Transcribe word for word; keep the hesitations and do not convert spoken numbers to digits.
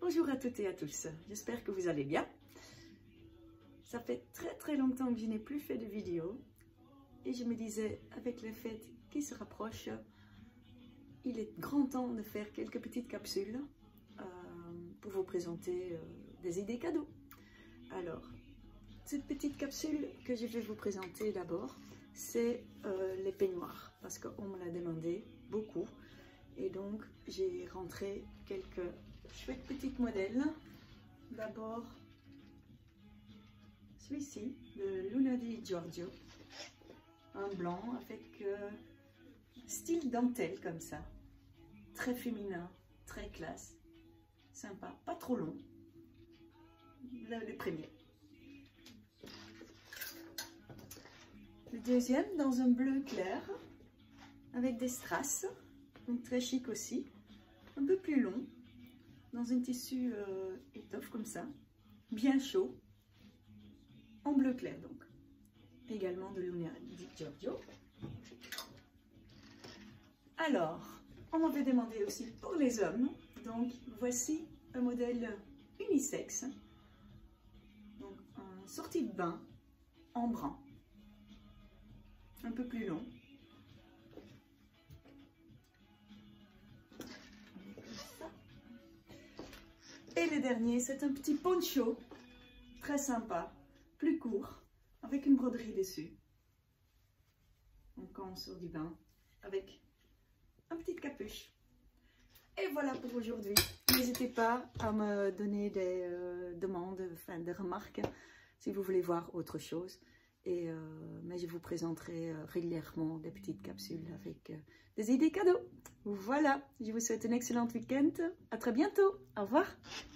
Bonjour à toutes et à tous, j'espère que vous allez bien. Ça fait très très longtemps que je n'ai plus fait de vidéo et je me disais, avec les fêtes qui se rapprochent, il est grand temps de faire quelques petites capsules euh, pour vous présenter euh, des idées cadeaux. Alors, cette petite capsule que je vais vous présenter d'abord, c'est euh, les peignoirs, parce qu'on me l'a demandé beaucoup. Et donc, j'ai rentré quelques chouettes petites modèles. D'abord, celui-ci, de Luna di Giorgio. Un blanc avec euh, style dentelle comme ça. Très féminin, très classe, sympa, pas trop long. Là, le premier. Le deuxième, dans un bleu clair, avec des strass. Donc très chic aussi, un peu plus long, dans un tissu euh, étoffe comme ça, bien chaud, en bleu clair donc, également de Luna di Giorgio. Alors, on m'avait demandé aussi pour les hommes, donc voici un modèle unisexe, donc un sortie de bain en brun, un peu plus long. Et le dernier, c'est un petit poncho, très sympa, plus court, avec une broderie dessus. Donc quand on sort du bain, avec une petite capuche. Et voilà pour aujourd'hui. N'hésitez pas à me donner des euh, demandes, enfin des remarques, si vous voulez voir autre chose. Et, euh, mais je vous présenterai euh, régulièrement des petites capsules avec euh, des idées cadeaux. Voilà, je vous souhaite un excellent week-end. À très bientôt. Au revoir.